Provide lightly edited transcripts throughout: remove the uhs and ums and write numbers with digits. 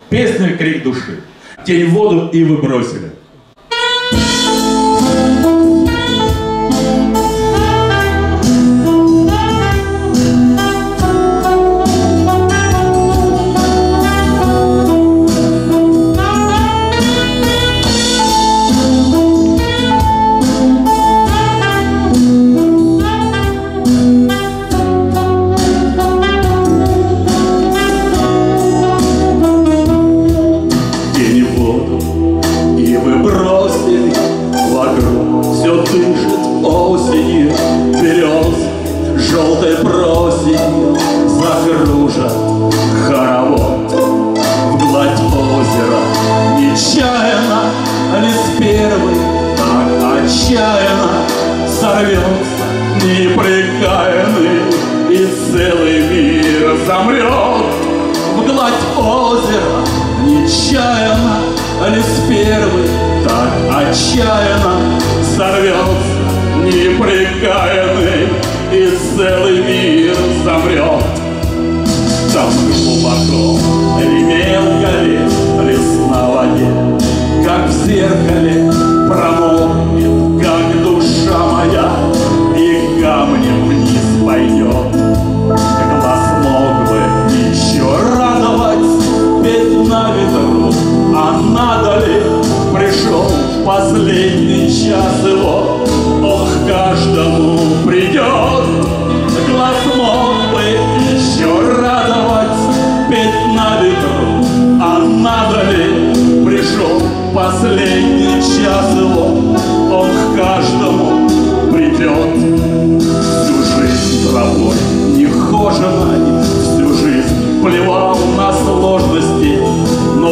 Песня «Крик души». Тень в воду и вы бросили. Желтой просенью закружат хоровод. Вгладь озера нечаянно, лишь первый так отчаянно сорвется непрекаянный, и целый мир замрет. Вгладь озера нечаянно, лишь первый так отчаянно сорвется непрекаянный, и целый мир замрет. Там глубоко ревел горит лес на воде, как в зеркале промокнет, как душа моя, и камнем вниз пойдет. Глаз мог бы еще радовать, петь на ветру, а надо ли пришел последний час его? Он к каждому придет. Глаз мог бы еще радовать, петь на ветру, а надо ли пришел последний час его? Он к каждому придет. Всю жизнь травой нехоженой, всю жизнь плевал на сложности, но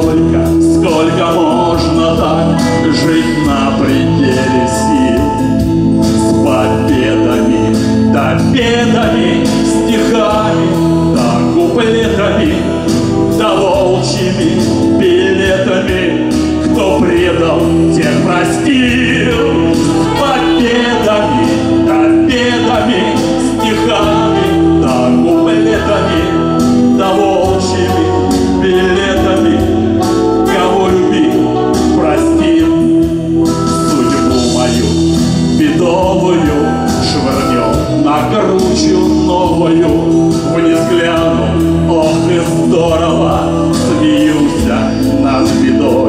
сколько можно так жить на пределе сил? С победами, да бедами, стихами, да куплетами, да волчьими билетами. Кто предал, тех простил. С победами, да бедами, стихами, да куплетами, да волчьими билетами. Кого любил, простил. Судьбу мою бедовую швырнем на кручу новую. Вниз гляну, ох и здорово, смеюся над бедой.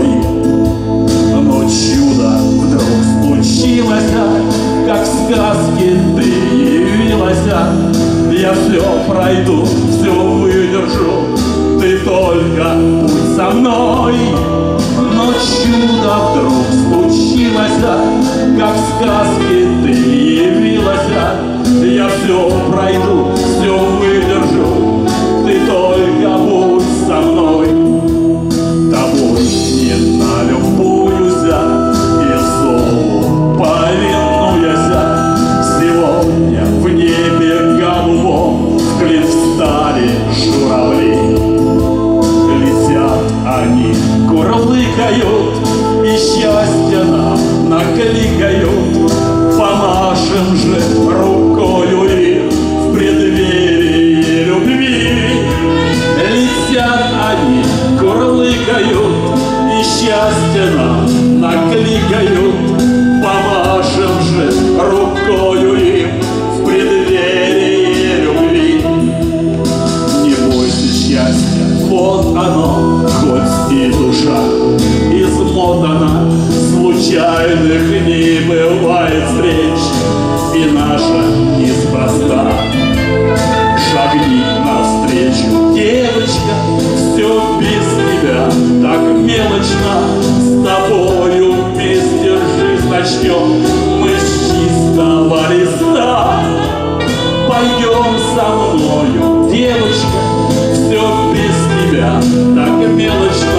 Но чудо вдруг случилось, как в сказке ты явилась. Я все пройду, все выдержу, ты только будь со мной. Но чудо вдруг случилось, как в сказке ты явилась. Я все пройду, все выдержу, ты только будь со мной. Тобой не налюбуюся и зову повинуяся. Сегодня в небе голубом вклин встали журавли. Летят они, курлыкают, и счастье нам накликают. Помашем же рукою им в преддверии любви. Летят они, курлыкают, и счастье нам накликают. Помашем же рукою им в преддверии любви. Не бойся счастья, вот оно, хоть и душа измотана, случайных не бывает встреч, и наша неспроста. Шагни навстречу, девочка, все без тебя так мелочно. С тобою вместе жизнь начнем мы с чистого листа. Пойдем со мною, девочка, все без тебя так мелочно.